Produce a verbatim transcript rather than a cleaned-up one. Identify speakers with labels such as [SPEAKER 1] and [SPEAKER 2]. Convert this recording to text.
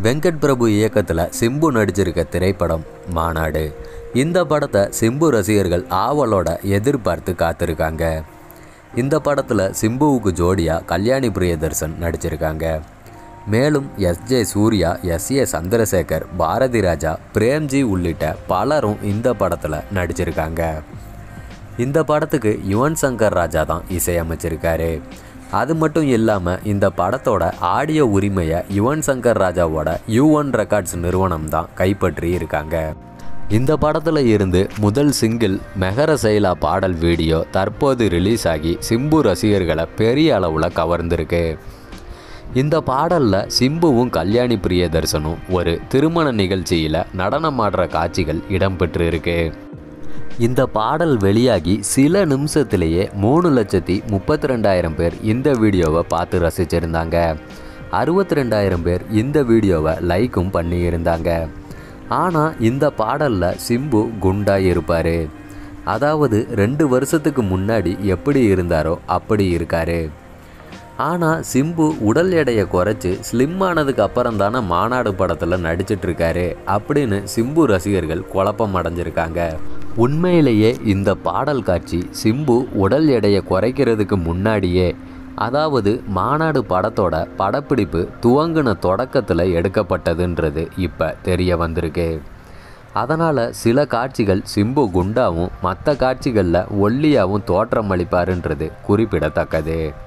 [SPEAKER 1] வெங்கட் பிரபு இயக்கத்தில் சிம்பு நடிச்சிருக்க திரைப்படம் மாநாடு. இந்த படத்தை சிம்பு ரசிகர்கள் ஆவலோட எதிர்பார்த்து காத்திருக்காங்க. இந்த படத்தில் சிம்புவுக்கு ஜோடியாக கல்யாணி பிரியதர்சன் நடிச்சிருக்காங்க. மேலும் எஸ் ஜே சூர்யா, எஸ் ஏ சந்திரசேகர், பாரதி ராஜா, பிரேம்ஜி உள்ளிட்ட பலரும் இந்த படத்தில் நடிச்சிருக்காங்க. இந்த படத்துக்கு யுவன் சங்கர் ராஜா தான் இசையமைச்சிருக்காரு. அது மட்டும் இல்லாமல் இந்த படத்தோட ஆடியோ உரிமையை யுவன் சங்கர் ராஜாவோட யூ ஒன் ரெக்கார்ட்ஸ் நிறுவனம் தான் கைப்பற்றி இருக்காங்க. இந்த படத்தில் இருந்து முதல் சிங்கிள் மெஹர சைலா பாடல் வீடியோ தற்போது ரிலீஸ் ஆகி சிம்பு ரசிகர்களை பெரிய அளவில் கவர்ந்திருக்கு. இந்த பாடலில் சிம்புவும் கல்யாணி பிரியதர்சனும் ஒரு திருமண நிகழ்ச்சியில் நடனமாடுற காட்சிகள் இடம்பெற்று இருக்கு. இந்த பாடல் வெளியாகி சில நிமிஷத்திலேயே மூணு லட்சத்தி முப்பத்தி ரெண்டாயிரம் பேர் இந்த வீடியோவை பார்த்து ரசிச்சிருந்தாங்க. அறுபத்தி ரெண்டாயிரம் பேர் இந்த வீடியோவை லைக்கும் பண்ணியிருந்தாங்க. ஆனால் இந்த பாடலில் சிம்பு குண்டாக இருப்பார். அதாவது ரெண்டு வருஷத்துக்கு முன்னாடி எப்படி இருந்தாரோ அப்படி இருக்கார். ஆனால் சிம்பு உடல் எடையை குறைச்சி ஸ்லிம் ஆனதுக்கு அப்புறம் தானே மாநாடு படத்தில் நடிச்சிட்ருக்காரு அப்படின்னு சிம்பு ரசிகர்கள் குழப்பம் அடைஞ்சிருக்காங்க. உண்மையிலேயே இந்த பாடல் காட்சி சிம்பு உடல் எடையை குறைக்கிறதுக்கு முன்னாடியே, அதாவது மாநாடு படத்தோட படப்பிடிப்பு துவங்கின தொடக்கத்தில் எடுக்கப்பட்டதுன்றது இப்போ தெரிய வந்திருக்கு. அதனால் சில காட்சிகள் சிம்பு குண்டாவும் மற்ற காட்சிகளில் ஒல்லியாகவும் தோற்றம் அளிப்பாருன்றது குறிப்பிடத்தக்கது.